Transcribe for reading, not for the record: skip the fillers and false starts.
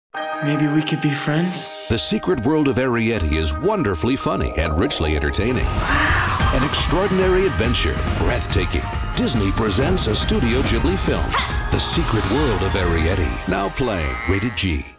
Maybe we could be friends? The Secret World of Arrietty is wonderfully funny and richly entertaining. Wow. An extraordinary adventure, breathtaking. Disney presents a Studio Ghibli film. The Secret World of Arrietty, now playing, rated G.